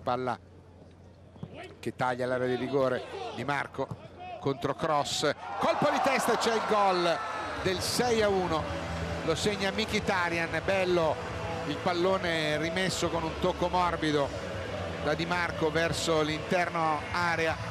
palla che taglia l'area di rigore. Di Marco, controcross, colpo di testa, c'è il gol del 6-1, lo segna Mkhitaryan. Bello il pallone rimesso con un tocco morbido da Di Marco verso l'interno area